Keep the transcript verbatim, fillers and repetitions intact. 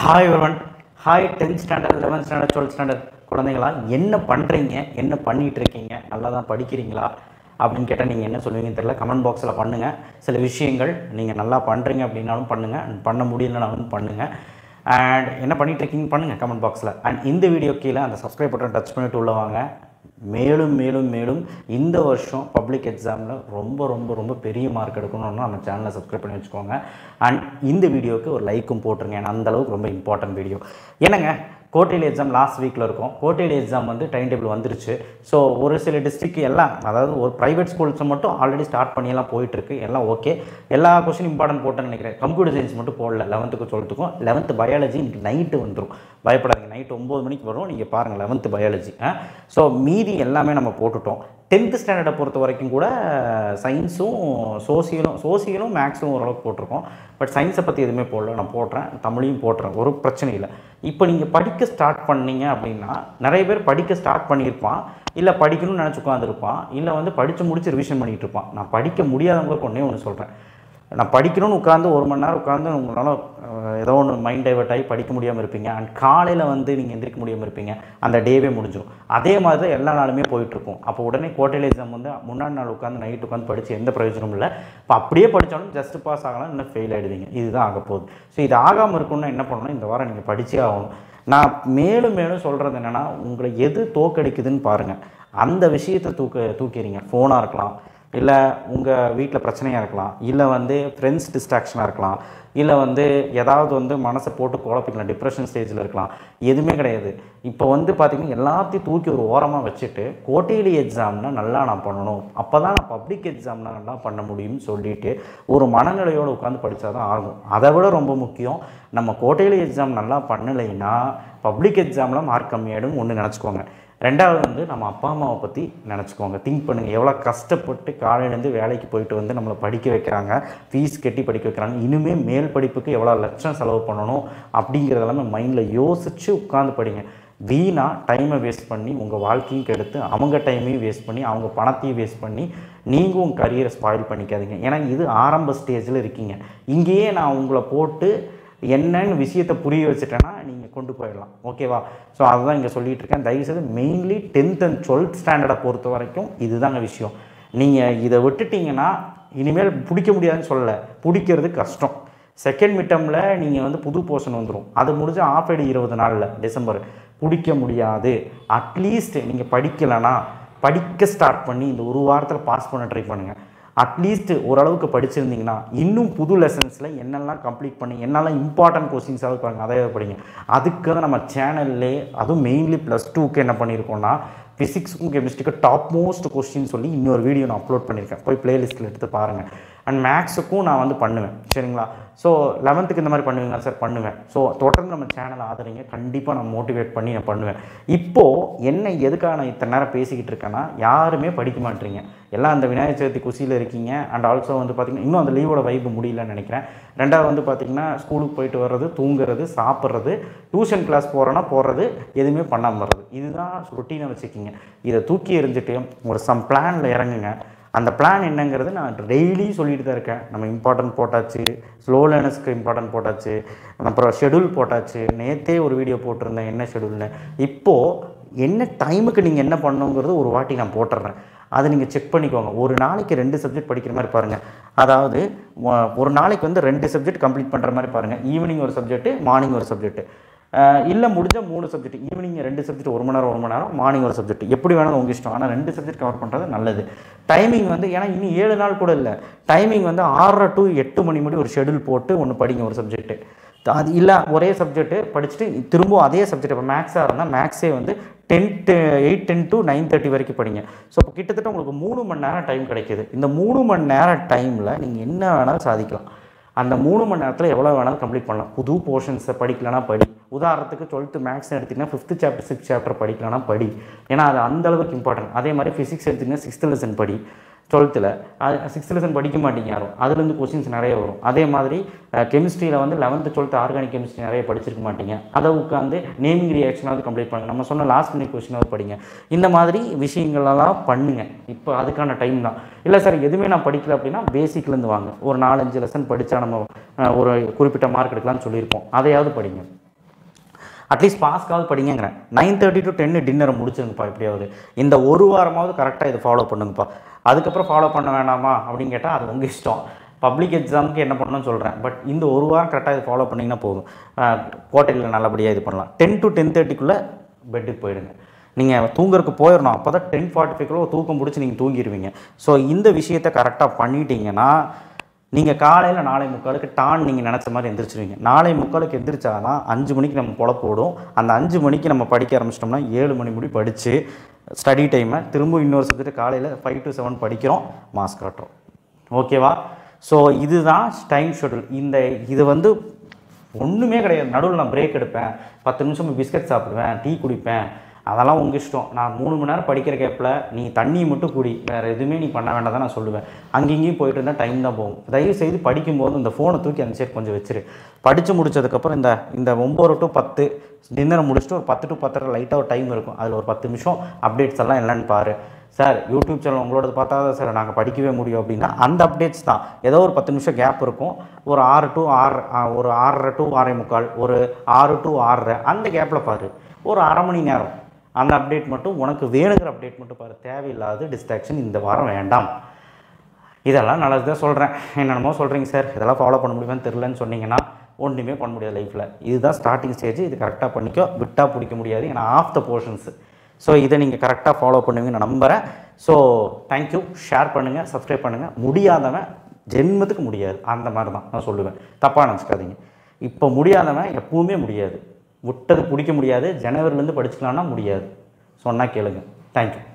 Hi everyone. Hi tenth standard, eleventh standard, twelfth standard குழந்தைங்களா, என்ன பண்ணுறீங்க, என்ன பண்ணிகிட்டு இருக்கீங்க, நல்லா தான் படிக்கிறீங்களா அப்படின்னு கேட்டால் நீங்கள் என்ன சொல்லுவீங்கன்னு தெரியல. கமெண்ட் பாக்ஸில் பண்ணுங்கள். சில விஷயங்கள் நீங்கள் நல்லா பண்ணுறீங்க அப்படின்னாலும் பண்ணுங்கள், பண்ண முடியலனாலும் பண்ணுங்கள். அண்ட் என்ன பண்ணிகிட்ருக்கீங்க பண்ணுங்கள் கமெண்ட் பாக்ஸில். அண்ட் இந்த வீடியோ கீழே அந்த சப்ஸ்கிரைப் பட்டன் டச் பண்ணிவிட்டு உள்ளவாங்க. மேலும் மேலும் மேலும் இந்த வருஷம் பப்ளிக் எக்ஸாமில் ரொம்ப ரொம்ப ரொம்ப பெரிய மார்க் எடுக்கணும்னா நம்ம சேனலை சப்ஸ்கிரைப் பண்ணி வச்சுக்கோங்க. அண்ட் இந்த வீடியோவுக்கு ஒரு லைக்கும் போட்டுருங்க. ஏன்னா அந்தளவுக்கு ரொம்ப இம்பார்ட்டன்ட் வீடியோ. என்னங்க, கோட்டையில் எக்ஸாம் லாஸ்ட் வீக்கில் இருக்கும். கோட்டையில் எக்ஸாம் வந்து டைம் டேபிள் வந்துருச்சு. ஸோ ஒரு சில டிஸ்ட்ரிக்ட் எல்லாம், அதாவது ஒரு ப்ரைவேட் ஸ்கூல்ஸை மட்டும் ஆல்ரெடி ஸ்டார்ட் பண்ணியெல்லாம் போயிட்டுருக்கு. எல்லாம் ஓகே, எல்லா கொஸ்டின் இம்பார்ட்டன்ட் போட்டேன்னு நினைக்கிறேன். கம்ப்யூட்டர் சயின்ஸ் மட்டும் போடல. லெவன்த்துக்கு டுவெல்த்துக்கும். லெவன்த்து பயாலஜி இன்றைக்கி நைட்டு வந்துடும், பயப்படாதீங்க. நைட்டு ஒம்பது மணிக்கு வரும், நீங்கள் பாருங்கள் லெவன்த்து பயாலஜி. ஸோ மீதி எல்லாமே நம்ம போட்டுட்டோம். டென்த்து ஸ்டாண்டர்டை பொறுத்த வரைக்கும் கூட சயின்ஸும் சோசியலும் சோசியலும் மேக்ஸும் ஓரளவுக்கு போட்டிருக்கோம். பட் சயின்ஸை பற்றி எதுவுமே போடல. நான் போடுறேன், தமிழையும் போட்டுறேன், ஒரு பிரச்சனை இல்லை. இப்போ நீங்கள் படிக்க ஸ்டார்ட் பண்ணீங்க அப்படின்னா, நிறைய பேர் படிக்க ஸ்டார்ட் பண்ணியிருப்பான், இல்லை படிக்கணும்னு நினச்சி உட்காந்துருப்பான், இல்லை வந்து படித்து முடிச்சு ரிவிஷன் பண்ணிகிட்டு இருப்பான். நான் படிக்க முடியாதவங்களுக்கு ஒன்றே ஒன்று சொல்கிறேன். நான் படிக்கணும்னு உட்காந்து ஒரு மணி நேரம் உட்காந்து உங்களால் ஏதோ ஒன்று மைண்ட் டைவர்ட் ஆகி படிக்க முடியாமல் இருப்பீங்க. அண்ட் காலையில் வந்து நீங்கள் எந்திரிக்க முடியாமல் இருப்பீங்க. அந்த டேவே முடிஞ்சிடும். அதே மாதிரி தான் எல்லா நாளுமே போயிட்டுருக்கும். அப்போ உடனே கோட்டையில் எக்ஸாம் வந்து முன்னாடி நாள் உட்காந்து நைட்டு உட்காந்து படித்து எந்த பிரயோஜனமும் இல்லை. இப்போ அப்படியே படித்தாலும் ஜஸ்ட் பாஸ் ஆகலாம், இன்னும் ஃபெயில் ஆகிடுவீங்க. இதுதான் ஆக போகுது. ஸோ இது ஆகாமல் இருக்கணும்னா என்ன பண்ணணும், இந்த வாரம் நீங்கள் படித்தே ஆகணும். நான் மேலும் மேலும் சொல்கிறது என்னென்னா, உங்களை எது தோக்கடிக்குதுன்னு பாருங்கள். அந்த விஷயத்தை தூக்க தூக்கிறீங்க. ஃபோனாக இருக்கலாம், இல்லை உங்கள் வீட்டில் பிரச்சனையாக இருக்கலாம், இல்லை வந்து ஃப்ரெண்ட்ஸ் டிஸ்ட்ராக்ஷனாக இருக்கலாம், இல்லை வந்து ஏதாவது வந்து மனசை போட்டு குழப்பிக்கலாம், டிப்ரெஷன் ஸ்டேஜில் இருக்கலாம். எதுவுமே கிடையாது. இப்போ வந்து பார்த்திங்கன்னா எல்லாத்தையும் தூக்கி ஒரு ஓரமாக வச்சுட்டு கோட்டையிலி எக்ஸாம்னா நல்லா நான் பண்ணணும், அப்போ தான் நான் பப்ளிக் எக்ஸாம்னா நல்லா பண்ண முடியும்னு சொல்லிவிட்டு ஒரு மனநிலையோடு உட்காந்து படித்தா தான் ஆகும். அதை விட ரொம்ப முக்கியம், நம்ம கோட்டையிலி எக்ஸாம் நல்லா பண்ணலைன்னா பப்ளிக் எக்ஸாமில் மார்க் கம்மியாயிடும் ஒன்று நினச்சிக்கோங்க. ரெண்டாவது வந்து நம்ம அப்பா அம்மாவை பற்றி நினச்சிக்கோங்க. திங்க் பண்ணுங்கள், எவ்வளோ கஷ்டப்பட்டு காலையிலேருந்து வேலைக்கு போயிட்டு வந்து நம்மளை படிக்க வைக்கிறாங்க, ஃபீஸ் கட்டி படிக்க வைக்கிறாங்க. இனிமேல் மேல் படிப்புக்கு எவ்வளோ லட்சம் செலவு பண்ணணும் அப்படிங்கிறதெல்லாமே மைண்டில் யோசித்து உட்காந்து படிங்க. வீணாக டைமை வேஸ்ட் பண்ணி உங்கள் வாழ்க்கையும் கெடுத்து அவங்க டைமையும் வேஸ்ட் பண்ணி அவங்க பணத்தையும் வேஸ்ட் பண்ணி நீங்கள் உங்கள் கரியரை ஸ்பாயில் பண்ணிக்காதீங்க. ஏன்னா இது ஆரம்ப ஸ்டேஜில் இருக்கீங்க. இங்கேயே நான் உங்களை போட்டு என்னன்னு விஷயத்தை புரிய வச்சுட்டேன்னா நீங்கள் கொண்டு போயிடலாம். ஓகேவா? ஸோ அதுதான் இங்கே சொல்லிகிட்டு இருக்கேன். தயவுசெய்து மெயின்லி டென்த் அண்ட் டுவெல்த் ஸ்டாண்டர்டை பொறுத்த வரைக்கும் இதுதாங்க விஷயம். நீங்கள் இதை விட்டுட்டிங்கன்னா இனிமேல் பிடிக்க முடியாதுன்னு சொல்லலை, பிடிக்கிறது கஷ்டம். செகண்ட் மிட்டமில் நீங்கள் வந்து புது போர்ஷன் வந்துடும். அது முடிஞ்சு ஆஃப் ஐடி இருபது நாளில் டிசம்பர் பிடிக்க முடியாது. அட்லீஸ்ட் நீங்கள் படிக்கலைன்னா படிக்க ஸ்டார்ட் பண்ணி இந்த ஒரு வாரத்தில் பாஸ் பண்ண ட்ரை பண்ணுங்கள். அட்லீஸ்ட் ஓரளவுக்கு படிச்சிருந்தீங்கன்னா இன்னும் புது லெசன்ஸில் என்னெல்லாம் கம்ப்ளீட் பண்ணி என்னெல்லாம் இம்பார்ட்டன்ட் கொஸ்டின்ஸாவது பாருங்கள், அதை படிங்க. அதுக்கு தான் நம்ம சேனல்லே, அதுவும் மெயின்லி ப்ளஸ் டூக்கு என்ன பண்ணியிருக்கோன்னா, ஃபிசிக்ஸுக்கும் கெமிஸ்ட்ரிக்கும் டாப் மோஸ்ட் கொஸ்டின் சொல்லி இன்னொரு வீடியோ நான் அப்லோட் பண்ணியிருக்கேன். போய் ப்ளேலிஸ்ட்டில் எடுத்து பாருங்கள். அண்ட் மேக்ஸுக்கும் நான் வந்து பண்ணுவேன், சரிங்களா? ஸோ லெவன்த்துக்கு இந்த மாதிரி பண்ணுவீங்களா சார்? பண்ணுவேன். ஸோ தொடர்ந்து நம்ம சேனலை ஆதரிங்க. கண்டிப்பாக நான் மோட்டிவேட் பண்ணி நான் பண்ணுவேன். இப்போது என்ன எதுக்காக நான் இத்தனை நேரம் பேசிக்கிட்டு இருக்கேன்னா, யாருமே படிக்க மாட்டேறீங்க. எல்லாம் அந்த விநாயகர் சதுர்த்தி குஷியில் இருக்கீங்க. அண்ட் ஆல்சோ வந்து பார்த்திங்கன்னா இன்னும் அந்த லீவோட வைப்பு முடியலன்னு நினைக்கிறேன். ரெண்டாவது வந்து பார்த்திங்கன்னா ஸ்கூலுக்கு போயிட்டு வர்றது, தூங்குறது, சாப்பிட்றது, டியூஷன் கிளாஸ் போகிறோன்னா போகிறது, எதுவுமே பண்ணாமல் வர்றது, இதுதான் ரொட்டீனை வச்சுக்கிங்க. இதை தூக்கி எறிஞ்சிட்டு ஒரு சம் பிளானில் இறங்குங்க. அந்த பிளான் என்னங்கிறது நான் டெய்லி சொல்லிட்டு தான் இருக்கேன். நம்ம இம்பார்ட்டன்ட் போட்டாச்சு, ஸ்லோ லேர்னர்ஸ்க்கு இம்பார்ட்டன்ட் போட்டாச்சு, அப்புறம் ஷெடியூல் போட்டாச்சு. நேற்றே ஒரு வீடியோ போட்டிருந்தேன் என்ன ஷெடியூல்னு. இப்போது என்ன டைமுக்கு நீங்கள் என்ன பண்ணணுங்கிறது ஒரு வாட்டி நான் போட்டுடுறேன். அதை நீங்கள் செக் பண்ணிக்கோங்க. ஒரு நாளைக்கு ரெண்டு சப்ஜெக்ட் படிக்கிற மாதிரி பாருங்கள். அதாவது ஒரு நாளைக்கு வந்து ரெண்டு சப்ஜெக்ட் கம்ப்ளீட் பண்ணுற மாதிரி பாருங்கள். ஈவினிங் ஒரு சப்ஜெக்ட்டு, மார்னிங் ஒரு சப்ஜெக்ட்டு, இல்லை முடிஞ்ச மூணு சப்ஜெக்ட். ஈவினிங் ரெண்டு சப்ஜெக்ட் ஒரு மணி நேரம் ஒரு மணி நேரம், மார்னிங் ஒரு சப்ஜெக்ட், எப்படி வேணாலும் உங்கள் இஷ்டம். ஆனால் ரெண்டு சப்ஜெக்ட் கவர் பண்ணுறது நல்லது. டைமிங் வந்து, ஏன்னா இனி ஏழு நாள் கூட இல்லை, டைமிங் வந்து ஆறரை டு எட்டு மணி முடி ஒரு ஷெடியூல் போட்டு ஒன்று படிங்க ஒரு சப்ஜெக்ட்டு. அது இல்லை ஒரே சப்ஜெக்ட்டு படிச்சுட்டு திரும்பவும் அதே சப்ஜெக்ட், இப்போ மேக்ஸாக இருந்தால் மேக்ஸே வந்து ten to eight ten to nine thirty வரைக்கும் படிங்க. ஸோ இப்போ கிட்டத்தட்ட உங்களுக்கு மூணு மணி நேரம் டைம் கிடைக்கிது. இந்த மூணு மணி நேரம் டைமில் நீங்கள் என்ன வேணாலும் சாதிக்கலாம். அந்த மூணு மணி நேரத்தில் எவ்வளோ வேணாலும் கம்ப்ளீட் பண்ணலாம். புது போர்ஷன்ஸை படிக்கலன்னா படி. உதாரணத்துக்கு டுவெல்த்து மேக்ஸ் எடுத்திங்கன்னா ஃபிஃப்த்து சாப்டர் சிக்ஸ் சாப்டர் படிக்கலன்னா படி. ஏன்னா அது அந்தளவுக்கு இம்பார்ட்டன்ட். அதே மாதிரி ஃபிசிக்ஸ் எடுத்திங்கன்னா சிக்ஸ்த்து லெசன் படி. டுவெல்த்தில் அது சிக்ஸ்த் லெசன் படிக்க மாட்டீங்க யாரும், அதுலேருந்து கொஸ்டின்ஸ் நிறைய வரும். அதே மாதிரி கெமிஸ்ட்ரியில் வந்து லெவன்த்து டுவெல்த்து ஆர்கானிக் கெமிஸ்ட்ரி நிறைய படிச்சிருக்க மாட்டீங்க, அதை உட்காந்து நேமிங் ரியாக்ஷனாவது கம்ப்ளீட் பண்ணுங்கள். நம்ம சொன்ன லாஸ்ட் மினிட் கொஸ்டினாவது படிங்க. இந்த மாதிரி விஷயங்களெல்லாம் பண்ணுங்கள். இப்போ அதுக்கான டைம் தான். இல்லை சார் எதுவுமே நான் படிக்கல அப்படின்னா பேசிக்லேருந்து வாங்க. ஒரு நாலஞ்சு லெசன் படித்தா நம்ம ஒரு குறிப்பிட்ட மார்க் எடுக்கலாம்னு சொல்லியிருப்போம், அதையாவது படிங்க. அட்லீஸ்ட் பாஸ்க்காவது படிங்கிறேன். நைன் தேர்ட்டி டு டென்னு டின்னரை முடிச்சுருங்கப்பா எப்படியாவது. இந்த ஒரு வாரமாவது கரெக்டாக இது ஃபாலோ பண்ணுங்கப்பா. அதுக்கப்புறம் ஃபாலோ பண்ண வேணாமா அப்படின்னு கேட்டால் அது உங்கள் இஷ்டம். பப்ளிக் எக்ஸாமுக்கு என்ன பண்ணணும்னு சொல்கிறேன். பட் இந்த ஒரு வாரம் கரெக்டாக இது ஃபாலோ பண்ணிங்கன்னா போதும், கோட்டையில் நல்லபடியாக இது பண்ணலாம். டென் டு டென் தேர்ட்டிக்குள்ளே பெட்டுக்கு போயிடுங்க. நீங்கள் தூங்குறதுக்கு போயிடணும். அப்போ தான் டென் ஃபார்ட்டி ஃபைவ்க்குள்ளே தூக்கம் பிடிச்சி நீங்கள் தூங்கிடுவீங்க. ஸோ இந்த விஷயத்தை கரெக்டாக பண்ணிட்டீங்கன்னா நீங்கள் காலையில் நாளை முக்காலுக்கு டான் நீங்கள் நினச்ச மாதிரி எந்திரிச்சிருவீங்க. நாளை முக்காலுக்கு எந்திரிச்சா தான் அஞ்சு மணிக்கு நம்ம பொழப்பு ஓடும். அந்த அஞ்சு மணிக்கு நம்ம படிக்க ஆரம்பிச்சிட்டோம்னா ஏழு மணி முடி படித்து ஸ்டடி டைமை திரும்ப இன்னொரு சப்ஜெக்ட் காலையில் ஃபைவ் டு செவன் படிக்கிறோம், மாஸ் காட்டுறோம். ஓகேவா? ஸோ இதுதான் டைம் ஷெட்யூல். இந்த இது வந்து ஒன்றுமே கிடையாது. நடுவில் நான் பிரேக் எடுப்பேன், பத்து நிமிஷம் பிஸ்கட் சாப்பிடுவேன், டீ குடிப்பேன், அதெல்லாம் உங்கள் இஷ்டம். நான் மூணு மணி நேரம் படிக்கிற கேப்பில் நீ தண்ணியை மட்டும் குடி, வேறு எதுவுமே நீ பண்ண வேண்டாம் தான் நான் சொல்லுவேன். அங்கேயும் போயிட்டு இருந்தால் டைம் தான் போகும். தயவு செய்து படிக்கும்போது இந்த ஃபோனை தூக்கி அந்த சைடு கொஞ்சம் வச்சிரு. படித்து முடிச்சதுக்கப்புறம் இந்த இந்த ஒம்பது டு பத்து டின்னரை முடிச்சுட்டு ஒரு பத்து டு பத்தரை லைட்டாக ஒரு டைம் இருக்கும். அதில் ஒரு பத்து நிமிஷம் அப்டேட்ஸ் எல்லாம் என்னென்னு பாரு. சார் யூடியூப் சேனல் உங்களோட பார்த்தா தான் சார் நாங்கள் படிக்கவே முடியும் அப்படின்னா அந்த அப்டேட்ஸ் தான். ஏதோ ஒரு பத்து நிமிஷம் கேப் இருக்கும். ஒரு ஆறு டு ஆறு ஒரு ஆறரை டு ஆறே முக்கால் ஒரு ஆறு டு ஆறரை அந்த கேப்பில் பாரு. ஒரு அரை மணி நேரம் அந்த அப்டேட் மட்டும் உனக்கு வேணுங்கிற அப்டேட் மட்டும் பாரு. தேவையில்லாத டிஸ்ட்ராக்ஷன் இந்த வாரம் வேண்டாம். இதெல்லாம் நல்லது தான் சொல்கிறேன். என்னென்னமோ சொல்கிறீங்க சார், இதெல்லாம் ஃபாலோ பண்ண முடியுமான்னு தெரிலன்னு சொன்னீங்கன்னா ஒன்றுமே பண்ண முடியாது லைஃப்பில். இதுதான் ஸ்டார்டிங் ஸ்டேஜ். இது கரெக்டாக பண்ணிக்கோ. விட்டால் பிடிக்க முடியாது. ஏன்னா ஆஃப் த போர்ஷன்ஸு. ஸோ இதை நீங்கள் கரெக்டாக ஃபாலோ பண்ணுவீங்கன்னு நான் நம்புகிறேன். So thank you. ஷேர் பண்ணுங்கள், சப்ஸ்கிரைப் பண்ணுங்கள். முடியாதவன் ஜென்மத்துக்கு முடியாது, அந்த மாதிரி தான் நான் சொல்லுவேன். தப்பாக நினச்சிக்காதீங்க. இப்போ முடியாதவன் எப்பவுமே முடியாது. விட்டது பிடிக்க முடியாது. ஜனவரிலேருந்து படிச்சுக்கலான்னா முடியாது. சொன்னால் கேளுங்க. தேங்க்யூ.